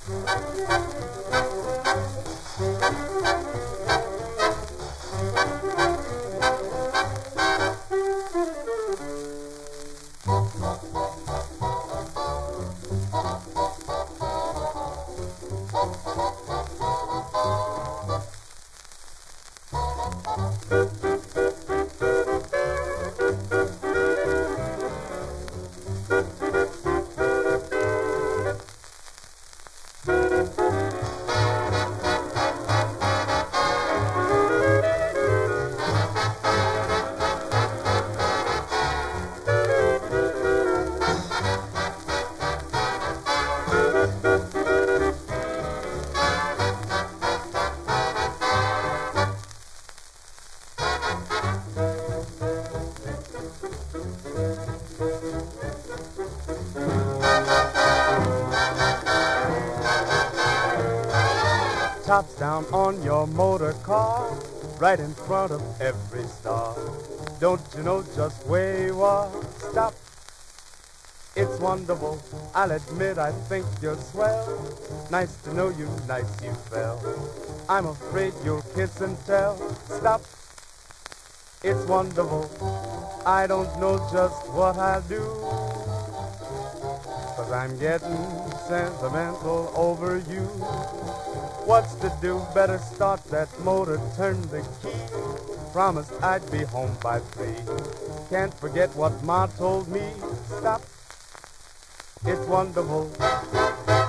Tops down on your motor car, right in front of every star. Don't you know just where you are? Stop. It's wonderful, I'll admit I think you're swell. Nice to know you, nice you fell. I'm afraid you'll kiss and tell. Stop. It's wonderful, I don't know just what I'll do, 'cause I'm getting sentimental over you. What's to do? Better start that motor, turn the key. Promised I'd be home by 3. Can't forget what Ma told me. Stop. It's wonderful.